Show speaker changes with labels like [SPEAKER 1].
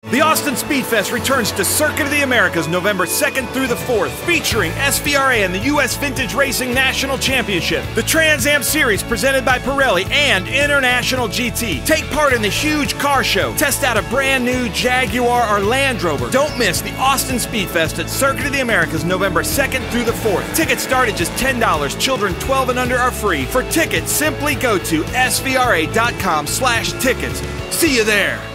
[SPEAKER 1] The Austin SpeedFest returns to Circuit of the Americas November 2nd through the 4th, featuring SVRA and the U.S. Vintage Racing National Championship, the Trans Am Series presented by Pirelli, and International GT. Take part in the huge car show. Test out a brand new Jaguar or Land Rover. Don't miss the Austin SpeedFest at Circuit of the Americas November 2nd through the 4th. Tickets start at just $10. Children 12 and under are free. For tickets, simply go to svra.com/tickets. See you there.